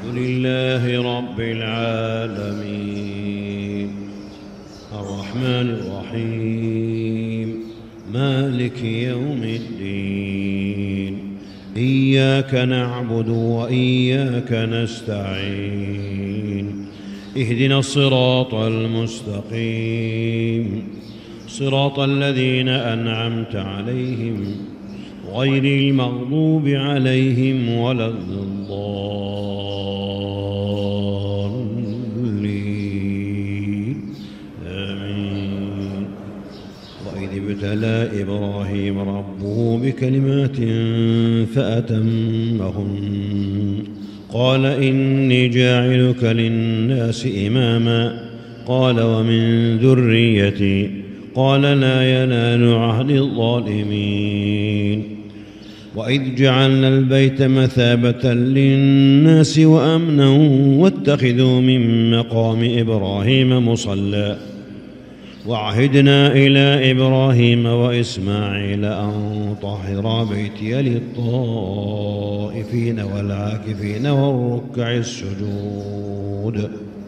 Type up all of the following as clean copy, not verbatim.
الحمد لله رب العالمين الرحمن الرحيم مالك يوم الدين إياك نعبد وإياك نستعين اهدنا الصراط المستقيم صراط الذين أنعمت عليهم غير المغضوب عليهم ولا الضالين آمين. وإذ ابتلى إبراهيم ربه بكلمات فأتمهن قال إني جاعلك للناس إماما قال ومن ذريتي قال لا ينال عهد الظالمين. وإذ جعلنا البيت مثابة للناس وأمنا واتخذوا من مقام إبراهيم مصلى وعهدنا إلى إبراهيم وإسماعيل أن طهرا بيتي للطائفين والعاكفين والركع السجود.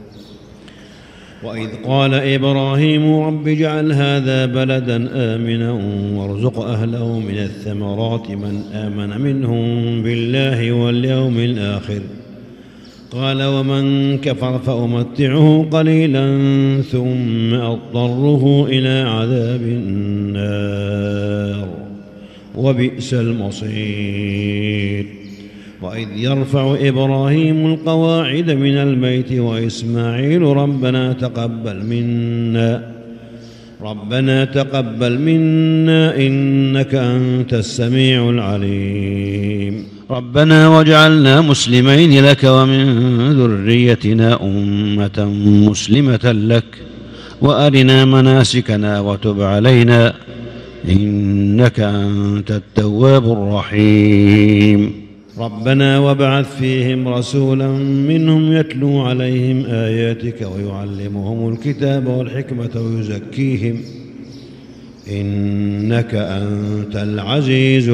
وإذ قال إبراهيم رب اجعل هذا بلدا آمنا وارزق أهله من الثمرات من آمن منهم بالله واليوم الآخر قال ومن كفر فأمتعه قليلا ثم أضطره إلى عذاب النار وبئس المصير. وإذ يرفع إبراهيم القواعد من البيت وإسماعيل ربنا تقبل منا إنك أنت السميع العليم ربنا واجعلنا مسلمين لك ومن ذريتنا أمة مسلمة لك وأرنا مناسكنا وتب علينا إنك أنت التواب الرحيم. ربنا وابعث فيهم رسولا منهم يتلو عليهم آياتك ويعلمهم الكتاب والحكمة ويزكيهم إنك أنت العزيز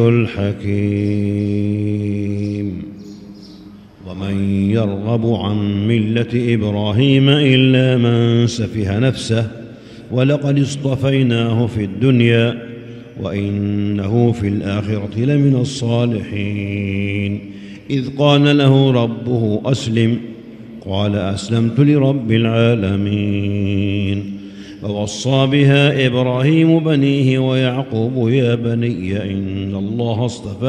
الحكيم. ومن يرغب عن ملة إبراهيم إلا من سفه نفسه ولقد اصطفيناه في الدنيا وإنه في الآخرة لمن الصالحين. إذ قال له ربه أسلم قال أسلمت لرب العالمين. ووصى بها إبراهيم بنيه ويعقوب يا بني إن الله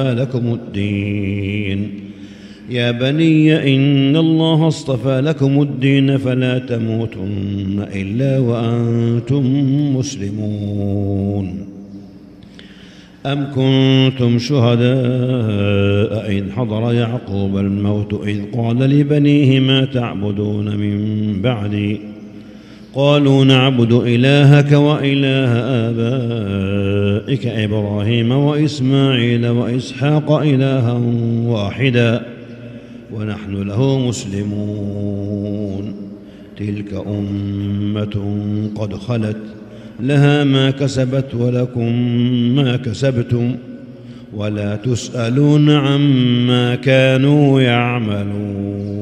اصطفى لكم الدين فلا تموتن إلا وأنتم مسلمون. أم كنتم شهداء إذ حضر يعقوب الموت إذ قال لبنيه ما تعبدون من بعدي قالوا نعبد إلهك وإله آبائك إبراهيم وإسماعيل وإسحاق إلها واحدا ونحن له مسلمون. تلك أمة قد خلت لها ما كسبت ولكم ما كسبتم ولا تسألون عما كانوا يعملون.